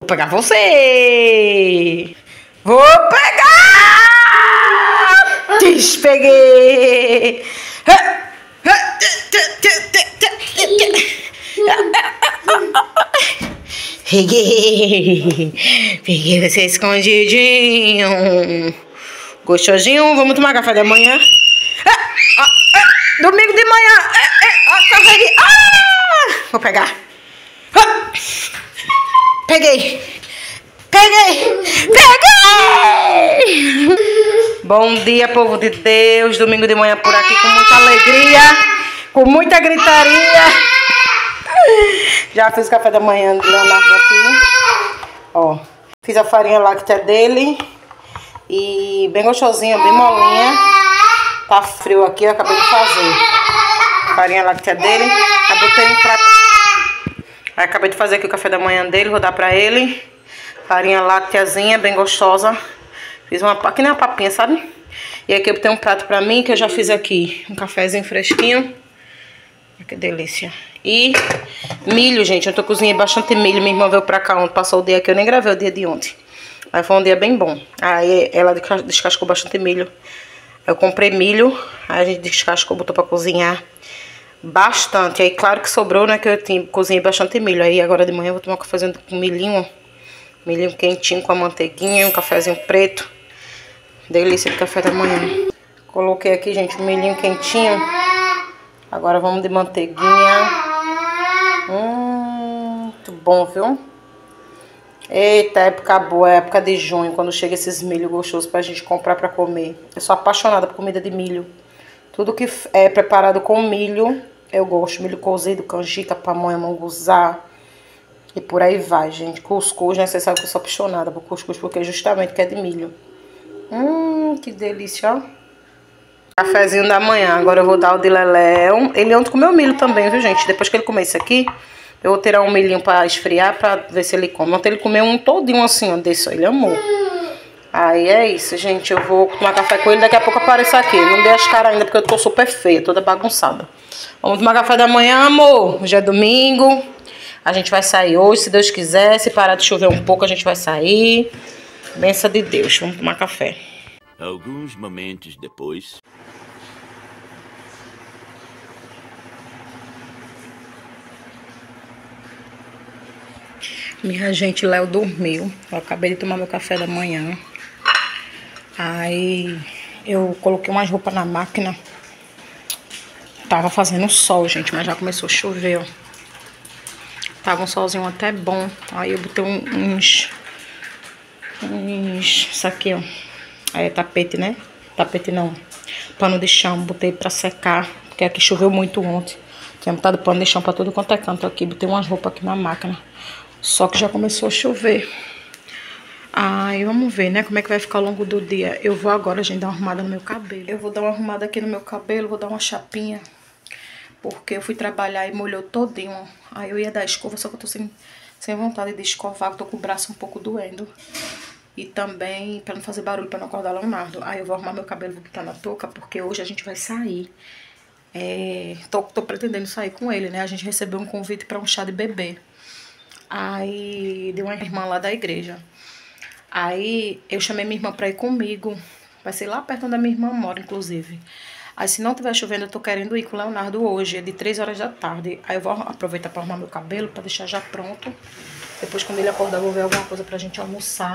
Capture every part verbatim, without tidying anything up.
pegar você! Vou pegar! Despeguei! Peguei! Peguei você escondidinho! Gostosinho, vamos tomar café da manhã? Ah, ah, ah, domingo de manhã! Ah, ah, café de... ah, vou pegar! Ah, peguei! Peguei! Peguei! Bom dia, povo de Deus! Domingo de manhã por aqui com muita alegria, com muita gritaria. Já fiz o café da manhã do Leonardo aqui. Ó, fiz a farinha láctea dele. E bem gostosinha, bem molinha. Tá frio aqui, eu acabei de fazer. Farinha láctea dele. Aí botei um prato. Aí acabei de fazer aqui o café da manhã dele, vou dar pra ele. Farinha lácteazinha, bem gostosa. Fiz uma, aqui nem uma papinha, sabe? E aqui eu botei um prato pra mim, que eu já fiz aqui. Um cafezinho fresquinho. Que delícia. E milho, gente. Eu tô cozinhando bastante milho. Minha irmã veio pra cá ontem, passou o dia aqui. Eu nem gravei o dia de ontem. Aí foi um dia bem bom. Aí ela descascou bastante milho. Eu comprei milho. Aí a gente descascou, botou pra cozinhar bastante. Aí claro que sobrou, né? Que eu tinha, cozinhei bastante milho. Aí agora de manhã eu vou tomar um cafezinho com milhinho. Milhinho quentinho com a manteiguinha. Um cafezinho preto. Delícia de café da manhã. Coloquei aqui, gente, um milhinho quentinho. Agora vamos de manteiguinha. Hum, muito bom, viu? Eita, época boa, época de junho, quando chega esses milho gostosos pra gente comprar pra comer. Eu sou apaixonada por comida de milho. Tudo que é preparado com milho, eu gosto. Milho cozido, canjica, pamonha, munguzá. E por aí vai, gente. Cuscuz, né? Vocês sabem que eu sou apaixonada por cuscuz, porque justamente que é de milho. Hum, que delícia, ó. Cafezinho da manhã. Agora eu vou dar o de Leléu. Ele ontem comeu milho também, viu, gente? Depois que ele comer isso aqui, eu vou tirar um milhinho pra esfriar, pra ver se ele come. Ontem ele comeu um todinho assim, ó, desse, ó. Ele amou. Aí é isso, gente. Eu vou tomar café com ele, daqui a pouco apareço aqui. Não dei as caras ainda, porque eu tô super feia, toda bagunçada. Vamos tomar café da manhã, amor. Hoje é domingo. A gente vai sair hoje, se Deus quiser. Se parar de chover um pouco, a gente vai sair. Benção de Deus. Vamos tomar café. Alguns momentos depois... Minha gente, Léo dormiu. Eu acabei de tomar meu café da manhã. Aí eu coloquei umas roupas na máquina. Tava fazendo sol, gente, mas já começou a chover, ó. Tava um solzinho até bom. Aí eu botei uns... uns... Isso aqui, ó. É tapete, né? Tapete não. Pano de chão. Botei pra secar. Porque aqui choveu muito ontem. Tinha botado pano de chão pra tudo quanto é canto aqui. Botei umas roupas aqui na máquina. Só que já começou a chover. Aí vamos ver, né? Como é que vai ficar ao longo do dia. Eu vou agora, gente, dar uma arrumada no meu cabelo. Eu vou dar uma arrumada aqui no meu cabelo. Vou dar uma chapinha. Porque eu fui trabalhar e molhou todinho. Aí eu ia dar escova, só que eu tô sem, sem vontade de escovar. Eu tô com o braço um pouco doendo. E também pra não fazer barulho, pra não acordar Leonardo. Aí eu vou arrumar meu cabelo, vou botar na touca. Porque hoje a gente vai sair. É, tô, tô pretendendo sair com ele, né? A gente recebeu um convite pra um chá de bebê. Aí deu uma irmã lá da igreja. Aí eu chamei minha irmã pra ir comigo. Vai ser lá perto onde a minha irmã mora, inclusive. Aí se não tiver chovendo, eu tô querendo ir com o Leonardo hoje. É de três horas da tarde. Aí eu vou aproveitar pra arrumar meu cabelo, pra deixar já pronto. Depois, quando ele acordar, eu vou ver alguma coisa pra gente almoçar.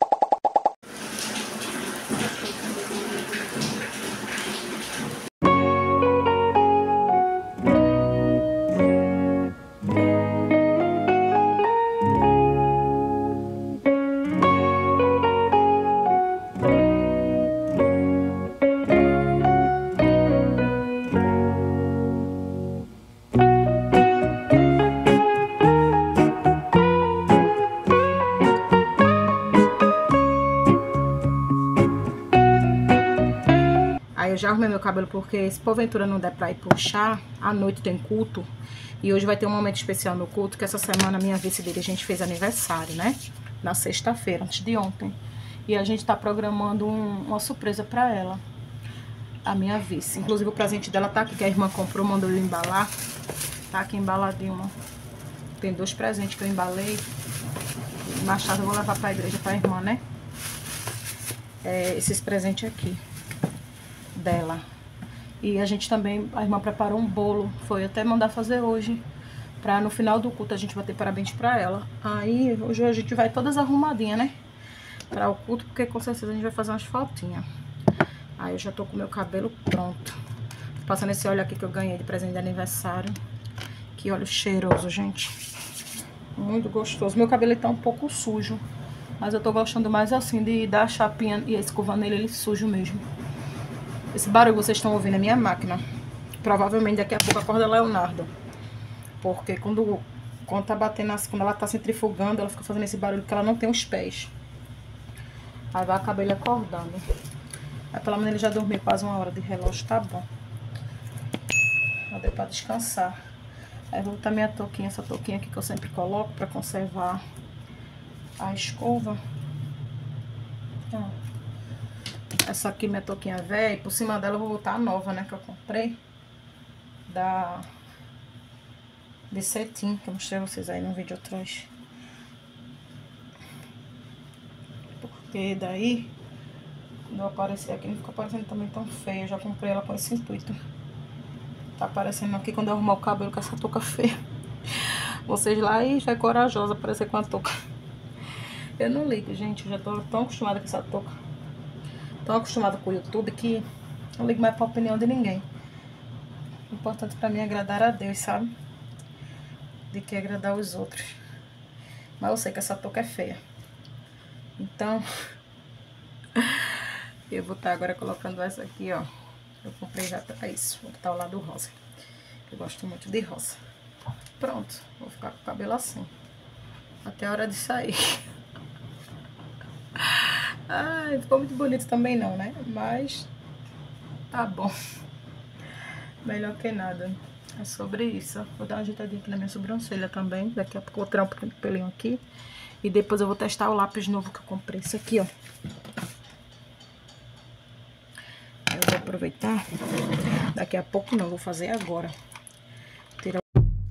Eu já arrumei meu cabelo porque se porventura não der pra ir puxar, à noite tem culto. E hoje vai ter um momento especial no culto, que essa semana a minha vice-dirigente fez aniversário, né? Na sexta-feira, antes de ontem. E a gente tá programando um, uma surpresa pra ela, a minha vice. Inclusive o presente dela tá aqui, que a irmã comprou, mandou eu embalar. Tá aqui embaladinho, ó. Tem dois presentes que eu embalei. Mais tarde eu vou levar pra igreja pra irmã, né? É, esses presentes aqui dela. E a gente também, a irmã preparou um bolo. Foi até mandar fazer hoje. Pra no final do culto a gente bater parabéns pra ela. Aí hoje a gente vai todas arrumadinhas, né? Pra o culto, porque com certeza a gente vai fazer umas fotinhas. Aí eu já tô com o meu cabelo pronto. Passando esse óleo aqui que eu ganhei de presente de aniversário. Que óleo cheiroso, gente. Muito gostoso. Meu cabelo tá um pouco sujo. Mas eu tô gostando mais assim de dar a chapinha e escovando ele, ele sujo mesmo. Esse barulho que vocês estão ouvindo é minha máquina. Provavelmente daqui a pouco acorda Leonardo. Porque quando, quando tá batendo assim, quando ela tá centrifugando, ela fica fazendo esse barulho porque ela não tem os pés. Aí vai acabar ele acordando. Aí pelo menos ele já dormiu quase uma hora de relógio, tá bom. Já deu pra descansar. Aí vou botar minha touquinha, essa touquinha aqui que eu sempre coloco pra conservar a escova. Então, essa aqui minha touquinha velha, e por cima dela eu vou botar a nova, né, que eu comprei. Da... de cetim, que eu mostrei a vocês aí no vídeo atrás. Porque daí, quando eu aparecer aqui, não fica parecendo também tão feia. Eu já comprei ela com esse intuito. Tá aparecendo aqui quando eu arrumar o cabelo com essa touca feia. Vocês lá, e já é corajosa aparecer com a touca. Eu não ligo, gente. Eu já tô tão acostumada com essa touca. Tão acostumada com o YouTube que não ligo mais pra opinião de ninguém. O importante pra mim é agradar a Deus, sabe? De que agradar os outros. Mas eu sei que essa touca é feia. Então, eu vou estar agora colocando essa aqui, ó. Eu comprei já pra isso. Vou botar o lado rosa. Eu gosto muito de rosa. Pronto. Vou ficar com o cabelo assim. Até a hora de sair. Ai, ficou muito bonito também não, né? Mas tá bom. Melhor que nada. É sobre isso. Vou dar uma ajeitadinha aqui na minha sobrancelha também. Daqui a pouco eu vou tirar um pelinho aqui. E depois eu vou testar o lápis novo que eu comprei. Esse aqui, ó. Eu vou aproveitar. Daqui a pouco não, vou fazer agora. Tirar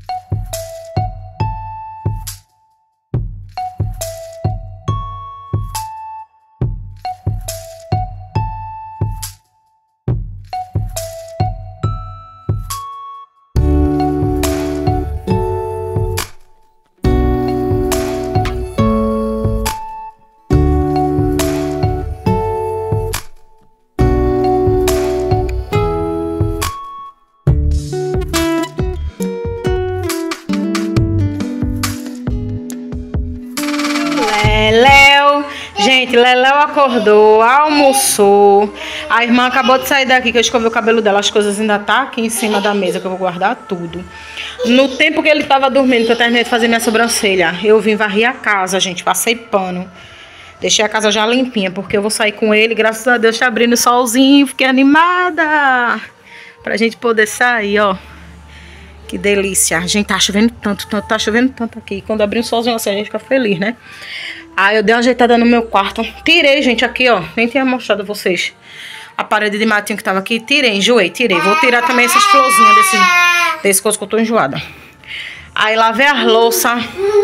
Gente, Leléu acordou, almoçou. A irmã acabou de sair daqui, que eu escovei o cabelo dela. As coisas ainda tá aqui em cima da mesa, que eu vou guardar tudo. No tempo que ele tava dormindo, que eu terminei de fazer minha sobrancelha, eu vim varrer a casa, gente. Passei pano. Deixei a casa já limpinha, porque eu vou sair com ele. Graças a Deus tá abrindo o solzinho. Fiquei animada pra gente poder sair, ó. Que delícia. Gente, tá chovendo tanto, tanto, tá chovendo tanto aqui. Quando abrir um solzinho assim, a gente fica feliz, né? Aí eu dei uma ajeitada no meu quarto. Tirei, gente, aqui, ó. Nem tinha mostrado a vocês a parede de matinho que tava aqui. Tirei, enjoei, tirei. Vou tirar também essas florzinhas desse, desse coisa que eu tô enjoada. Aí lavei as louças.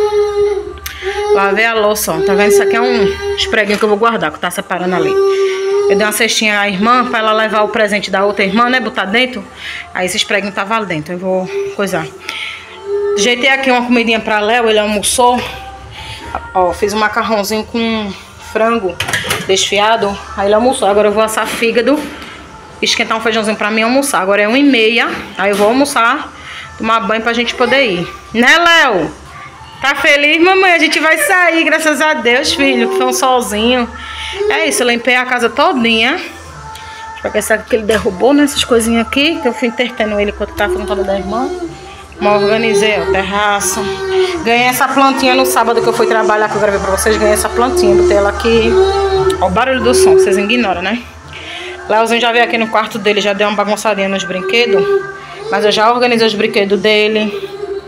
Lavei a louça, ó. Tá vendo? Isso aqui é um espreguinho que eu vou guardar, que tá separando ali. Eu dei uma cestinha à irmã pra ela levar o presente da outra irmã, né? Botar dentro. Aí esse espreguinho tava ali dentro. Eu vou coisar. Ajeitei aqui uma comidinha pra Léo. Ele almoçou. Ó, fiz um macarrãozinho com frango desfiado. Aí ele almoçou. Agora eu vou assar fígado. Esquentar um feijãozinho pra mim almoçar. Agora é uma e meia. Aí eu vou almoçar. Tomar banho pra gente poder ir. Né, Léo? Tá feliz, mamãe? A gente vai sair, graças a Deus, filho. Foi um solzinho. É isso, eu limpei a casa todinha. Pra ver se que ele derrubou, né? Essas coisinhas aqui. Que eu fui entretendo ele enquanto tava fazendo toda da irmã. Mas organizei, ó, terraço. Ganhei essa plantinha no sábado que eu fui trabalhar, que eu gravei pra vocês. Ganhei essa plantinha, botei ela aqui. Ó o barulho do som, vocês ignoram, né? Léozinho já veio aqui no quarto dele, já deu uma bagunçadinha nos brinquedos. Mas eu já organizei os brinquedos dele.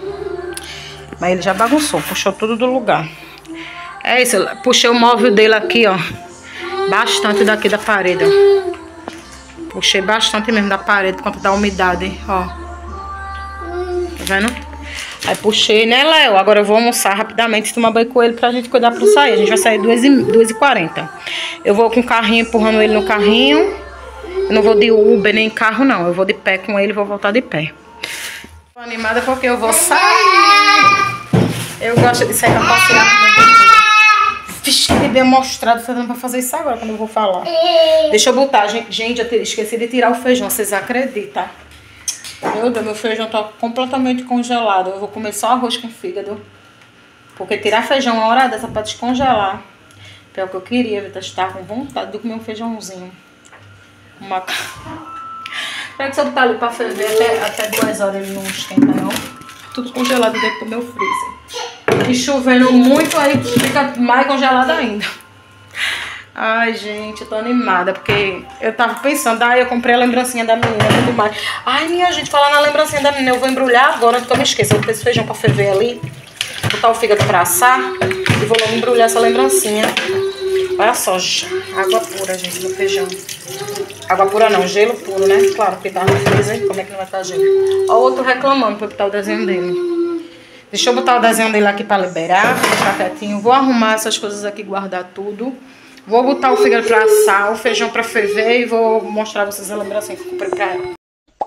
Mas ele já bagunçou, puxou tudo do lugar. É isso, puxei o móvel dele aqui, ó. Bastante daqui da parede, ó. Puxei bastante mesmo da parede, por conta da umidade, ó. Tá vendo? Aí puxei, né, Léo? Agora eu vou almoçar rapidamente e tomar banho com ele pra gente cuidar pra sair. A gente vai sair duas e quarenta. Eu vou com o carrinho, empurrando ele no carrinho. Eu não vou de Uber nem carro, não. Eu vou de pé com ele e vou voltar de pé. Tô animada porque eu vou sair. Eu gosto de sair pra passear com o bebê. Vixe, que bebê mostrado. Tá dando pra fazer isso agora quando eu vou falar. Deixa eu botar, gente. Gente, eu esqueci de tirar o feijão. Vocês acreditam? Meu Deus, meu feijão tá completamente congelado. Eu vou comer só arroz com fígado. Porque tirar feijão uma hora dessa pra descongelar. Pior que eu queria, eu estava com vontade de comer um feijãozinho. Uma... Será que se eu botar ali pra ferver até, até duas horas ele não esquenta, não? Tudo congelado dentro do meu freezer. E chovendo muito, aí fica mais congelado ainda. Ai, gente, eu tô animada, porque eu tava pensando, ai, eu comprei a lembrancinha da menina e tudo mais. Ai, minha gente, falar na lembrancinha da menina, eu vou embrulhar agora, antes que eu me esqueça. Eu vou ter esse feijão pra ferver ali, botar o fígado pra assar e vou logo embrulhar essa lembrancinha. Olha só, água pura, gente, no feijão. Água pura não, gelo puro, né? Claro, porque tá no freezer, como é que não vai estar gelo? Ó o outro reclamando pra eu botar o desenho dele. Deixa eu botar o desenho dele aqui pra liberar, ficar quietinho. Vou arrumar essas coisas aqui, guardar tudo. Vou botar o fígado pra assar, o feijão pra ferver e vou mostrar pra vocês a lembrancinha que eu comprei pra ela.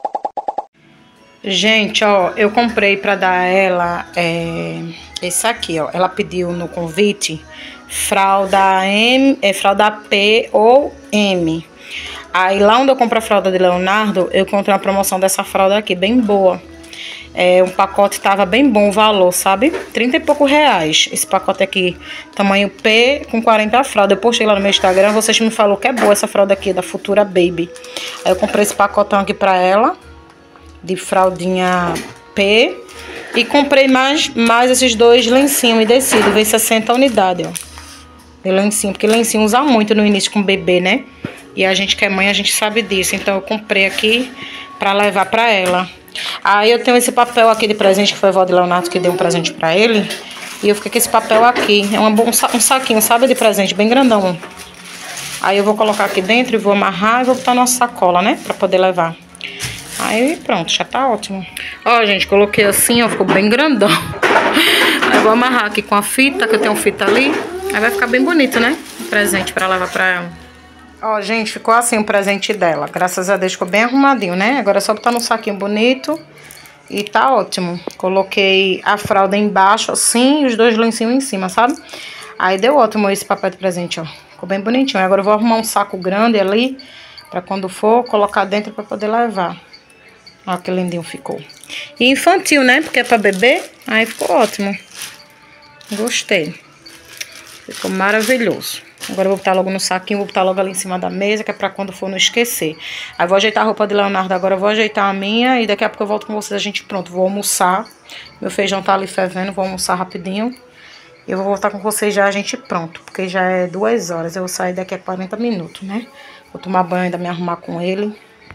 Gente, ó, eu comprei pra dar a ela é, esse aqui, ó. Ela pediu no convite fralda M, é, fralda P ou M. Aí lá onde eu compro a fralda de Leonardo, eu encontrei uma promoção dessa fralda aqui, bem boa. É, um pacote tava bem bom o valor, sabe? trinta e pouco reais. Esse pacote aqui, tamanho P, com quarenta fraldas. Eu postei lá no meu Instagram, vocês me falaram que é boa essa fralda aqui, da Futura Baby. Aí eu comprei esse pacotão aqui pra ela, de fraldinha P. E comprei mais, mais esses dois lencinhos umedecidos, veio sessenta unidades, ó. De lencinho, porque lencinho usa muito no início com o bebê, né? E a gente que é mãe, a gente sabe disso. Então eu comprei aqui pra levar pra ela. Aí eu tenho esse papel aqui de presente, que foi a avó de Leonardo que deu um presente pra ele. E eu fiquei com esse papel aqui. É uma, um saquinho, sabe, de presente, bem grandão. Aí eu vou colocar aqui dentro e vou amarrar e vou botar na sacola, né? Pra poder levar. Aí pronto, já tá ótimo. Ó, gente, coloquei assim, ó, ficou bem grandão. Aí eu vou amarrar aqui com a fita, que eu tenho fita ali. Aí vai ficar bem bonito, né? Um presente pra levar pra ela. Ó, gente, ficou assim o presente dela. Graças a Deus ficou bem arrumadinho, né? Agora é só botar num saquinho bonito e tá ótimo. Coloquei a fralda embaixo, assim, e os dois lencinhos em cima, sabe? Aí deu ótimo esse papel de presente, ó. Ficou bem bonitinho. Agora eu vou arrumar um saco grande ali, pra quando for, colocar dentro pra poder levar. Ó, que lindinho ficou. E infantil, né? Porque é pra bebê. Aí ficou ótimo. Gostei. Ficou maravilhoso. Agora eu vou botar logo no saquinho, vou botar logo ali em cima da mesa, que é pra quando for não esquecer. Aí vou ajeitar a roupa de Leonardo, agora eu vou ajeitar a minha e daqui a pouco eu volto com vocês, a gente pronto. Vou almoçar, meu feijão tá ali fervendo, vou almoçar rapidinho. E eu vou voltar com vocês já, a gente pronto, porque já é duas horas, eu vou sair daqui a quarenta minutos, né? Vou tomar banho, ainda me arrumar com ele.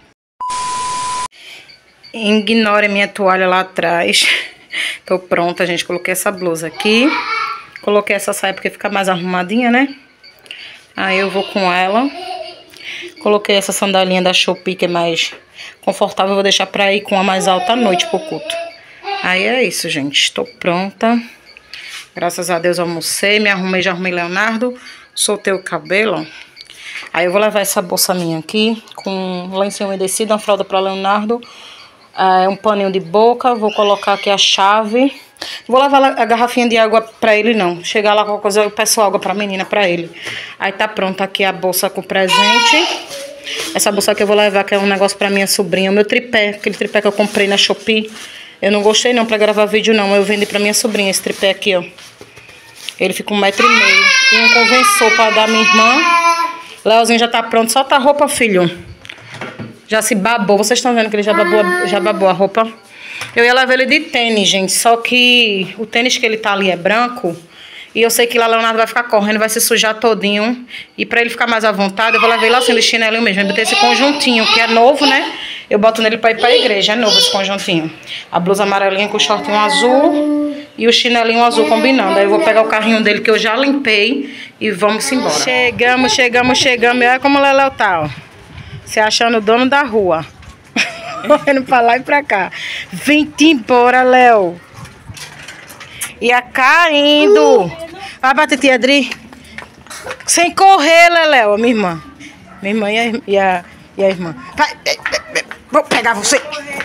Ignore a minha toalha lá atrás. Tô pronta, gente, coloquei essa blusa aqui. Coloquei essa saia porque fica mais arrumadinha, né? Aí eu vou com ela. Coloquei essa sandalinha da Shopee, que é mais confortável. Vou deixar pra ir com a mais alta à noite pro culto. Aí é isso, gente. Estou pronta. Graças a Deus almocei, me arrumei, já arrumei Leonardo. Soltei o cabelo. Aí eu vou levar essa bolsa minha aqui, com lencinho umedecido, uma fralda pra Leonardo. É, um paninho de boca. Vou colocar aqui a chave. Vou levar a garrafinha de água pra ele, não. Chegar lá com qualquer coisa, eu peço água pra menina, pra ele. Aí tá pronta aqui a bolsa com presente. Essa bolsa aqui eu vou levar, que é um negócio pra minha sobrinha. O meu tripé, aquele tripé que eu comprei na Shopee. Eu não gostei não pra gravar vídeo, não. Eu vendi pra minha sobrinha esse tripé aqui, ó. Ele fica um metro e meio. E um convenção pra dar minha irmã. Leozinho já tá pronto. Solta a roupa, filho. Já se babou. Vocês estão vendo que ele já babou, já babou a roupa? Eu ia levar ele de tênis, gente, só que o tênis que ele tá ali é branco. E eu sei que lá Leonardo vai ficar correndo, vai se sujar todinho. E pra ele ficar mais à vontade, eu vou levar ele assim de chinelinho mesmo. Eu botei esse conjuntinho, que é novo, né? Eu boto nele pra ir pra igreja, é novo esse conjuntinho. A blusa amarelinha com o shortinho azul e o chinelinho azul combinando. Aí eu vou pegar o carrinho dele que eu já limpei e vamos embora. Chegamos, chegamos, chegamos. E olha como o Leléu tá, ó. Se achando o dono da rua. Correndo pra lá e pra cá. Vem-te embora, Léo. Ia caindo. Vai bater, tia Adri. Sem correr, Leléu, minha irmã. Minha irmã e a, e a, e a irmã. Vai, vou pegar você.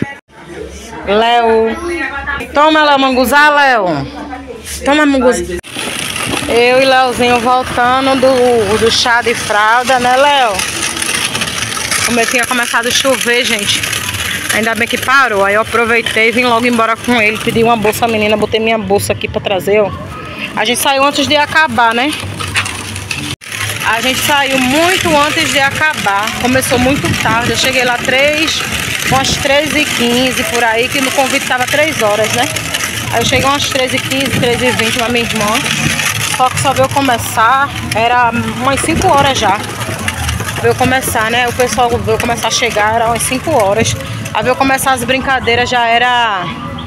Léo. Toma, Léo, manguzá, Léo. Toma, manguzá. Eu e Léozinho voltando do, do chá de fralda, né, Léo? Como eu tinha começado a chover, gente. Ainda bem que parou. Aí eu aproveitei e vim logo embora com ele. Pedi uma bolsa, menina. Botei minha bolsa aqui pra trazer, ó. A gente saiu antes de acabar, né? A gente saiu muito antes de acabar. Começou muito tarde. Eu cheguei lá três, umas três e quinze por aí, que no convite tava três horas, né? Aí eu cheguei umas três e quinze, três e vinte com a minha irmã. Só que só veio começar, era umas cinco horas já. Veio começar, né? O pessoal veio começar a chegar, era umas cinco horas. Aí veio começar as brincadeiras, já era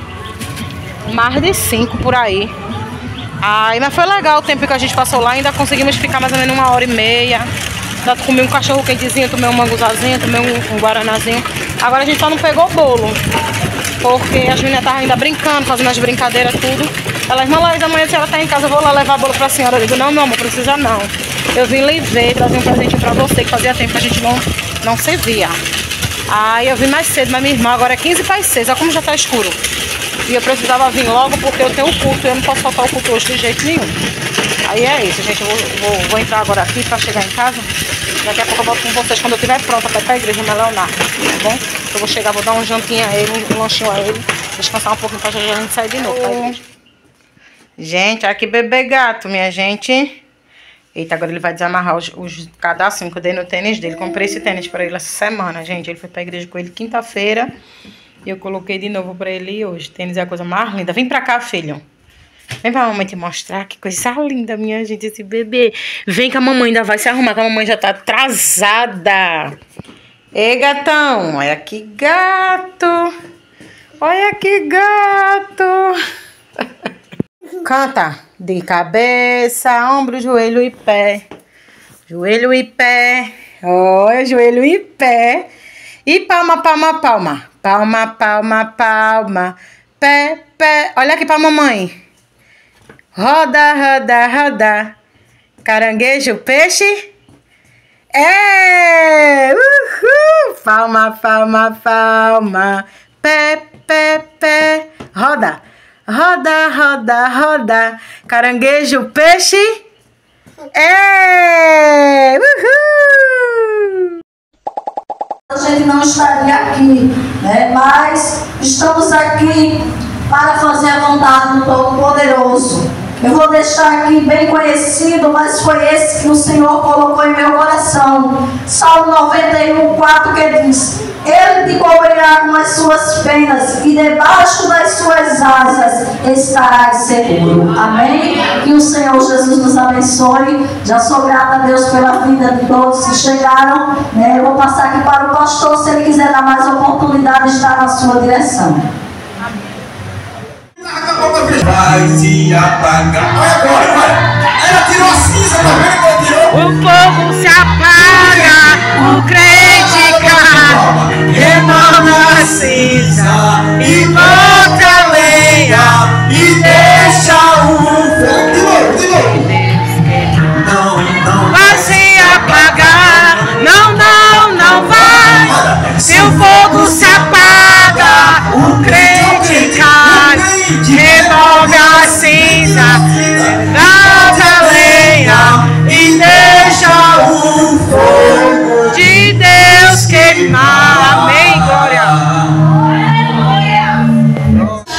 mais de cinco por aí. Aí, mas foi legal o tempo que a gente passou lá, ainda conseguimos ficar mais ou menos uma hora e meia. Ainda comi um cachorro quentezinho, tomei um manguzazinho, tomei um, um guaranazinho. Agora a gente só não pegou bolo, porque as meninas estavam ainda brincando, fazendo as brincadeiras, tudo. Ela, irmã Laís, amanhã se ela tá em casa, eu vou lá levar bolo pra senhora. Eu digo, não, meu amor, precisa não. Eu vim lhe ver, trazer um presente pra você, que fazia tempo que a gente não, não se via. Aí eu vim mais cedo, mas minha irmã agora é quinze para as seis, olha como já tá escuro. E eu precisava vir logo porque eu tenho o culto, eu não posso faltar o culto hoje de jeito nenhum. Aí é isso, gente, eu vou, vou, vou entrar agora aqui pra chegar em casa. Daqui a pouco eu volto com vocês quando eu estiver pronta pra ir pra igreja, meu Leonardo, tá bom? Eu vou chegar, vou dar um jantinho a ele, um lanchinho a ele, descansar um pouquinho pra já a gente sair de novo pra igreja. Gente, aqui bebê gato, minha gente. Eita, agora ele vai desamarrar os, os cadastros que eu dei no tênis dele. Comprei esse tênis pra ele essa semana, gente. Ele foi pra igreja com ele quinta-feira. E eu coloquei de novo pra ele hoje. Tênis é a coisa mais linda. Vem pra cá, filho. Vem pra mamãe te mostrar. Que coisa linda, minha gente, esse bebê. Vem que a mamãe ainda vai se arrumar, que a mamãe já tá atrasada. Ei, gatão. Olha que gato. Olha que gato. Canta. De cabeça, ombro, joelho e pé. Joelho e pé. Olha, joelho e pé. E palma, palma, palma. Palma, palma, palma. Pé, pé. Olha aqui pra mamãe. Roda, roda, roda. Caranguejo, peixe. É! Uhul! Palma, palma, palma. Pé, pé, pé. Roda. Roda, roda, roda. Caranguejo, peixe. É! Uhul! A gente não estaria aqui, né? Mas estamos aqui para fazer a vontade do Todo-Poderoso. Eu vou deixar aqui bem conhecido, mas foi esse que o Senhor colocou em meu coração. Salmo noventa e um, quatro, que diz: Ele te cobrirá com as suas penas e debaixo das suas asas estarás seguro. Amém? Que o Senhor Jesus nos abençoe. Já sou grata a Deus pela vida de todos que chegaram, né? Eu vou passar aqui para o pastor, se ele quiser dar mais oportunidade de estar na sua direção. Vai se apagar. Olha agora, vai. Ela tirou a cinza, tá vendo que tirou? O fogo se apaga, o crente cai, Remanda a cinza e bota a lenha e deixa o fogo. De novo, de novo. Não, não vai se apagar. Não, não, não vai. Se o fogo se apaga, o crente cai. Remoga a cinza, bota a lenha e deixa o fogo de Deus queimar. Amém, glória.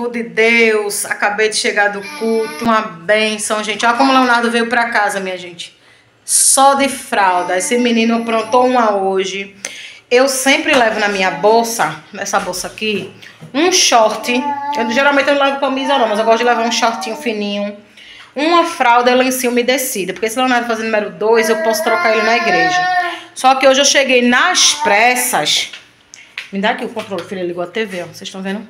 povo de Deus, acabei de chegar do culto, uma bênção, gente. Olha como o Leonardo veio pra casa, minha gente. Só de fralda. Esse menino aprontou uma hoje. Eu sempre levo na minha bolsa, nessa bolsa aqui, um short. Eu, geralmente eu não levo camisa não, mas eu gosto de levar um shortinho fininho. Uma fralda e lencinho umedecido. Porque se o Leonardo fazer número dois, eu posso trocar ele na igreja. Só que hoje eu cheguei nas pressas. Me dá aqui o controle, filha. Ligou a T V, ó. Vocês estão vendo?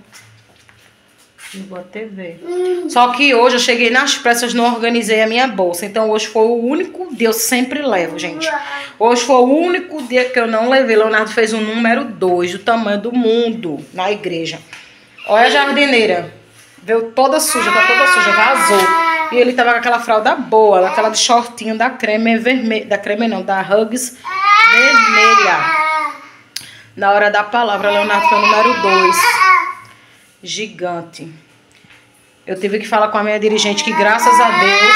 Ligou a T V. Hum. Só que hoje eu cheguei nas pressas, não organizei a minha bolsa. Então hoje foi o único dia, eu sempre levo, gente. Hoje foi o único dia que eu não levei. Leonardo fez o número dois, do tamanho do mundo, na igreja. Olha a jardineira. Veio toda suja, tá toda suja, vazou. E ele tava com aquela fralda boa, aquela de shortinho da creme vermelha. Da creme não, da Hugs vermelha. Na hora da palavra, Leonardo foi o número dois. Gigante. Eu tive que falar com a minha dirigente que, graças a Deus,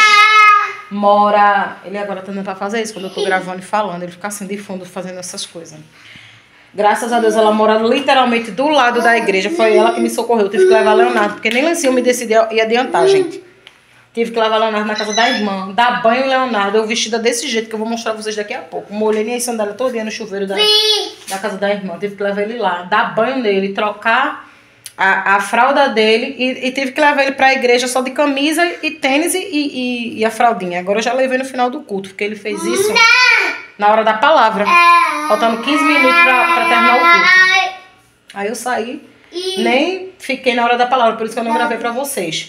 mora... Ele agora tá dando pra fazer isso, quando eu tô gravando e falando. Ele fica assim de fundo fazendo essas coisas. Graças a Deus, ela mora literalmente do lado da igreja. Foi ela que me socorreu. Eu tive que levar Leonardo, porque nem lencinho me decidi e adiantar, gente. Tive que levar Leonardo na casa da irmã, dar banho em Leonardo. Eu vestida desse jeito, que eu vou mostrar pra vocês daqui a pouco. Molhei minha sandália todinha no chuveiro da, da casa da irmã. Tive que levar ele lá, dar banho nele, trocar a, a fralda dele. E, e tive que levar ele pra igreja só de camisa e tênis e, e, e a fraldinha. Agora eu já levei no final do culto, porque ele fez isso na hora da palavra. Faltando quinze minutos pra, pra terminar o culto. Aí eu saí, nem fiquei na hora da palavra, por isso que eu não gravei pra vocês.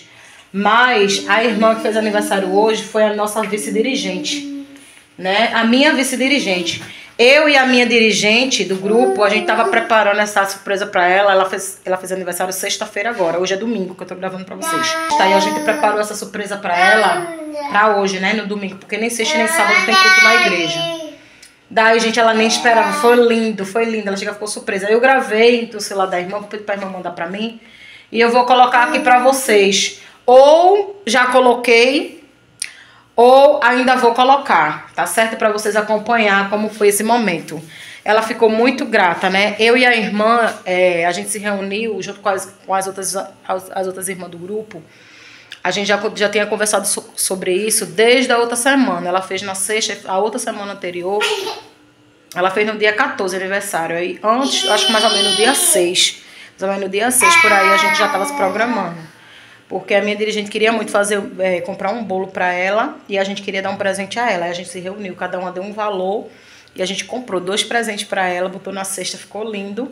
Mas a irmã que fez aniversário hoje foi a nossa vice-dirigente, né? A minha vice-dirigente. Eu e a minha dirigente do grupo, a gente tava preparando essa surpresa pra ela. Ela fez, ela fez aniversário sexta-feira agora. Hoje é domingo que eu tô gravando pra vocês. Tá, e a gente preparou essa surpresa pra ela pra hoje, né? No domingo, porque nem sexta nem sábado tem culto na igreja. Daí, gente, ela nem esperava. Foi lindo, foi lindo. Ela chegou, ficou surpresa. Aí eu gravei do celular da irmã, pedi pra irmã mandar pra mim. E eu vou colocar aqui pra vocês. Ou já coloquei, ou ainda vou colocar, tá certo? Pra vocês acompanhar como foi esse momento. Ela ficou muito grata, né? Eu e a irmã, é, a gente se reuniu junto com as, com as, outras, as, as outras irmãs do grupo. A gente já, já tinha conversado so, sobre isso desde a outra semana. Ela fez na sexta, a outra semana anterior. Ela fez no dia quatorze, aniversário. Aí antes, acho que mais ou menos no dia seis. Mais ou menos no dia seis, por aí a gente já tava se programando. Porque a minha dirigente queria muito fazer, é, comprar um bolo pra ela e a gente queria dar um presente a ela. Aí a gente se reuniu, cada uma deu um valor e a gente comprou dois presentes pra ela, botou na cesta, ficou lindo.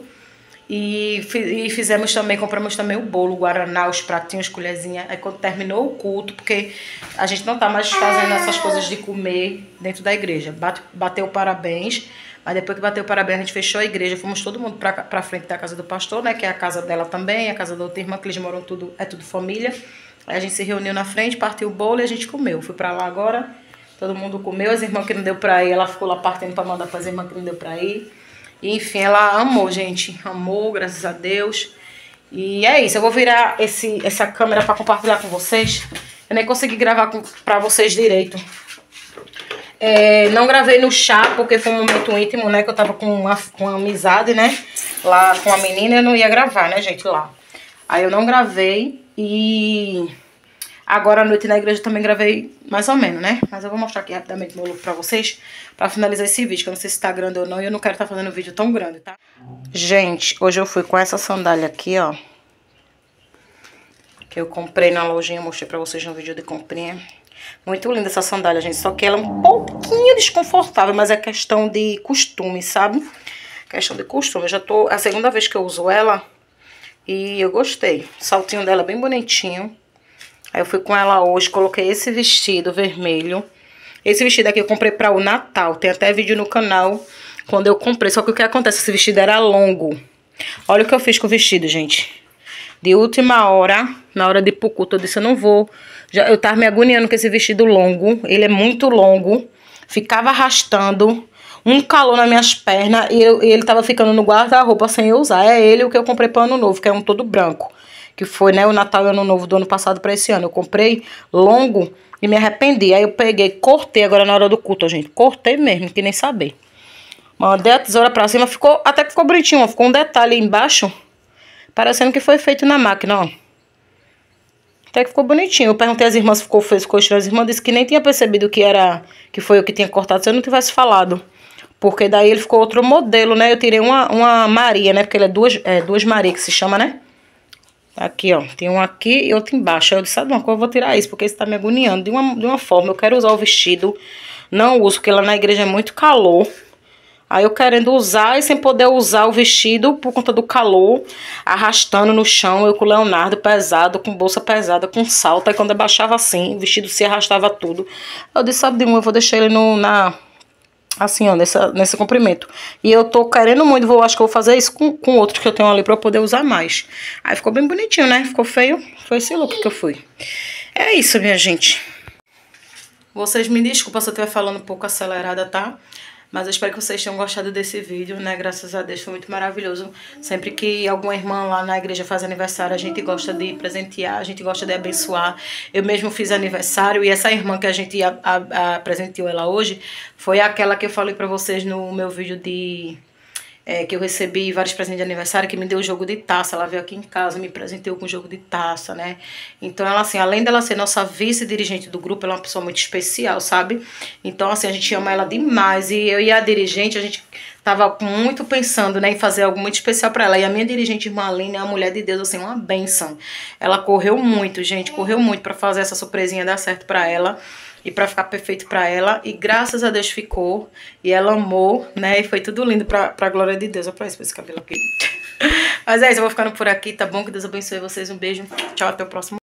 E, e fizemos também, compramos também o bolo, o guaraná, os pratinhos, colherzinha. Aí quando terminou o culto, porque a gente não tá mais fazendo essas coisas de comer dentro da igreja. Bate, bateu parabéns. Mas depois que bateu o parabéns, a gente fechou a igreja, fomos todo mundo pra, pra frente da casa do pastor, né? Que é a casa dela também, a casa da outra irmã, que eles moram tudo, é tudo família. Aí a gente se reuniu na frente, partiu o bolo e a gente comeu. Fui pra lá agora, todo mundo comeu, as irmãs que não deu pra ir, ela ficou lá partindo pra mandar pras irmãs que não deu pra ir. E enfim, ela amou, gente, amou, graças a Deus. E é isso, eu vou virar esse, essa câmera pra compartilhar com vocês. Eu nem consegui gravar com, pra vocês direito. É, não gravei no chá, porque foi um momento íntimo, né? Que eu tava com uma, com uma amizade, né? Lá com a menina, eu não ia gravar, né, gente? Lá. Aí eu não gravei e... Agora à noite na igreja eu também gravei mais ou menos, né? Mas eu vou mostrar aqui rapidamente meu look pra vocês, pra finalizar esse vídeo, que eu não sei se tá grande ou não, e eu não quero estar tá fazendo um vídeo tão grande, tá? Gente, hoje eu fui com essa sandália aqui, ó. Que eu comprei na lojinha, eu mostrei pra vocês no vídeo de comprinha. Muito linda essa sandália, gente. Só que ela é um pouquinho desconfortável, mas é questão de costume, sabe? Questão de costume. Eu já tô... É a segunda vez que eu uso ela e eu gostei. O saltinho dela é bem bonitinho. Aí eu fui com ela hoje, coloquei esse vestido vermelho. Esse vestido aqui eu comprei pra o Natal. Tem até vídeo no canal quando eu comprei. Só que o que acontece? Esse vestido era longo. Olha o que eu fiz com o vestido, gente. De última hora, na hora de ir pro culto, eu disse, eu não vou... Já, eu tava me agoniando com esse vestido longo. Ele é muito longo. Ficava arrastando. Um calor nas minhas pernas. E, eu, e ele tava ficando no guarda-roupa sem eu usar. É ele o que eu comprei pro ano novo, que é um todo branco. Que foi, né, o Natal e o Ano Novo do ano passado pra esse ano. Eu comprei longo e me arrependi. Aí eu peguei, cortei agora na hora do culto, gente. Cortei mesmo, que nem saber. Mandei a tesoura pra cima. Ficou, até que ficou bonitinho, ó. Ficou um detalhe aí embaixo. Parecendo que foi feito na máquina, ó. Até que ficou bonitinho. Eu perguntei às irmãs se ficou feio, ficou estranho. As irmãs disse que nem tinha percebido que era, que foi eu que tinha cortado, se eu não tivesse falado. Porque daí ele ficou outro modelo, né? Eu tirei uma, uma Maria, né? Porque ele é duas, é duas Maria que se chama, né? Aqui, ó. Tem um aqui e outro embaixo. Aí eu disse, sabe uma coisa, eu vou tirar isso, porque isso tá me agoniando de uma, de uma forma. Eu quero usar o vestido, não uso, porque lá na igreja é muito calor. Aí eu querendo usar e sem poder usar o vestido por conta do calor, arrastando no chão, eu com o Leonardo pesado, com bolsa pesada, com salto. Aí quando eu baixava assim, o vestido se arrastava tudo. Eu disse, sabe de um, eu vou deixar ele no, na... assim, ó, nessa, nesse comprimento. E eu tô querendo muito, vou, acho que eu vou fazer isso com, com outros que eu tenho ali pra eu poder usar mais. Aí ficou bem bonitinho, né? Ficou feio. Foi esse look que eu fui. É isso, minha gente. Vocês me desculpem se eu estiver falando um pouco acelerada, tá? Mas eu espero que vocês tenham gostado desse vídeo, né? Graças a Deus, foi muito maravilhoso. Sempre que alguma irmã lá na igreja faz aniversário, a gente gosta de presentear, a gente gosta de abençoar. Eu mesmo fiz aniversário e essa irmã que a gente a, a, a, presenteou ela hoje foi aquela que eu falei pra vocês no meu vídeo de... É, que eu recebi vários presentes de aniversário, que me deu o jogo de taça. Ela veio aqui em casa, me presenteou com o jogo de taça, né? Então ela, assim, além dela ser nossa vice-dirigente do grupo, ela é uma pessoa muito especial, sabe? Então, assim, a gente ama ela demais. E eu e a dirigente, a gente tava muito pensando, né, em fazer algo muito especial pra ela. E a minha dirigente, irmã Aline, é uma mulher de Deus, assim, uma bênção. Ela correu muito, gente, correu muito pra fazer essa surpresinha dar certo pra ela. E pra ficar perfeito pra ela. E graças a Deus ficou. E ela amou, né? E foi tudo lindo pra, pra glória de Deus. Olha pra isso, pra esse cabelo aqui. Mas é isso, eu vou ficando por aqui, tá bom? Que Deus abençoe vocês. Um beijo. Tchau, até o próximo.